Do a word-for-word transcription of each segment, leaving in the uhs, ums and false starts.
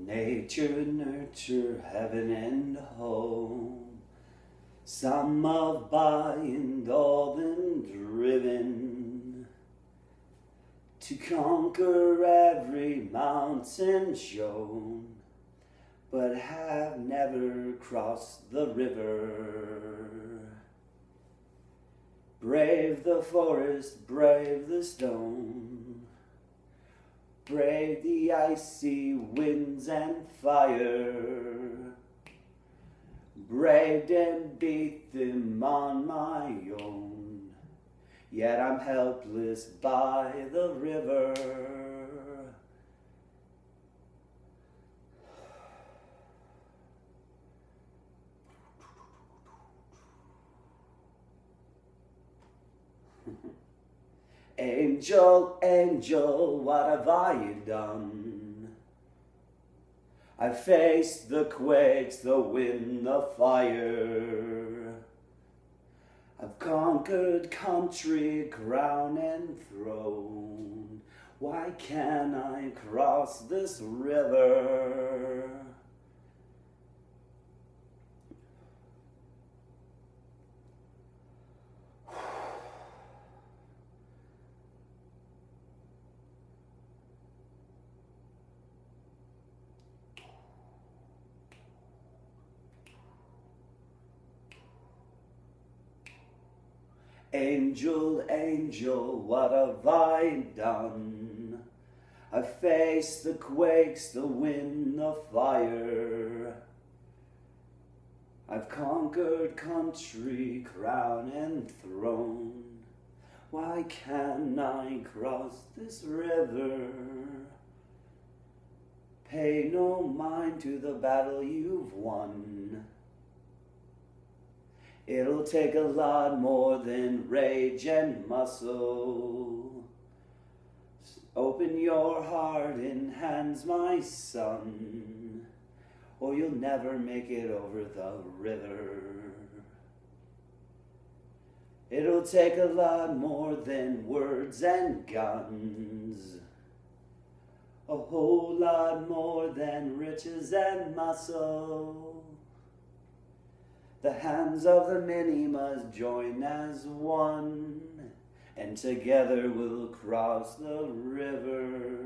Nature, nurture, heaven and home. Some of by and all them driven to conquer every mountain shown, but have never crossed the river. Brave the forest, brave the stone, brave the icy winds and fire, braved and beat them on my own, yet I'm helpless by the river. Angel, angel, what have I done? I faced the quakes, the wind, the fire. I've conquered country, crown and throne. Why can't I cross this river? Angel, angel, what have I done? I faced the quakes, the wind, the fire. I've conquered country, crown and throne. Why can't I cross this river? Pay no mind to the battle you've won. It'll take a lot more than rage and muscle. Open your heart and hands, my son, or you'll never make it over the river. It'll take a lot more than words and guns, a whole lot more than riches and muscle. The hands of the many must join as one, and together we'll cross the river.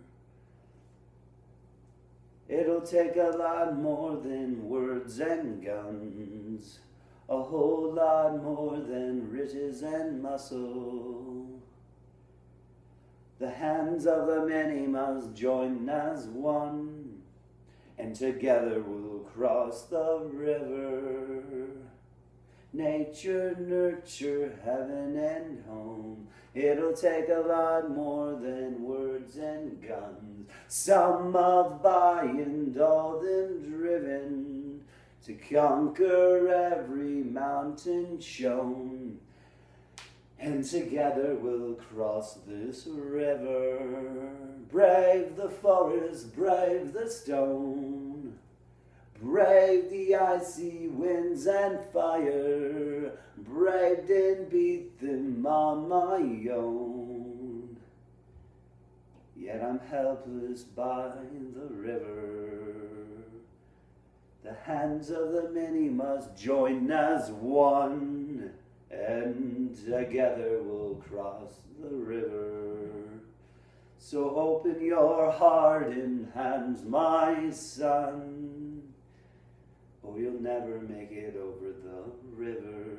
It'll take a lot more than words and guns, a whole lot more than riches and muscle. The hands of the many must join as one, and together we'll cross the river. Nature, nurture, heaven and home. It'll take a lot more than words and guns. Some of by and all them driven to conquer every mountain shown. And together we'll cross this river. Brave the forest, brave the stone, brave the icy winds and fire, braved and beat them on my own, yet I'm helpless by the river. The hands of the many must join as one, and together we'll cross the river. So open your heart and hands, my son, or you'll never make it over the river.